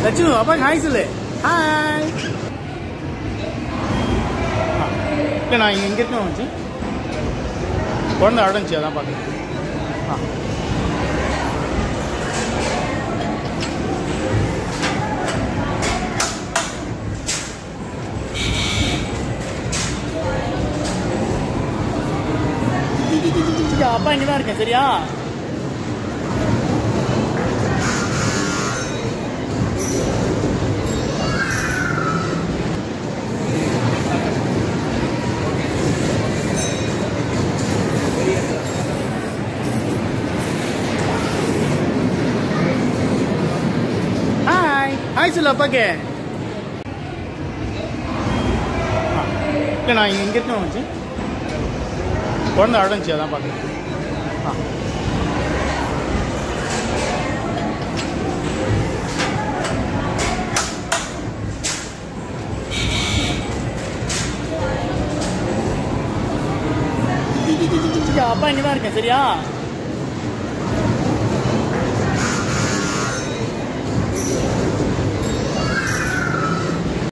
லட்சுமி அப்பாக்கு ஹாய் சொல்லு. ஹாய். இல்லை நான் இங்கே இருக்கேன் வச்சு குழந்தை அடைஞ்சி அதான் பார்க்குறேன். அப்பா இங்கே தான் இருக்கேன் சரியா. ஹாய் சொல்லு அப்பாக்கு. இல்லை நான் இங்கே இருக்கேன் வச்சு குழந்தை அடைஞ்சி அதான் பார்க்குறேன். அப்பா இங்கே தான் இருக்கேன் சரியா.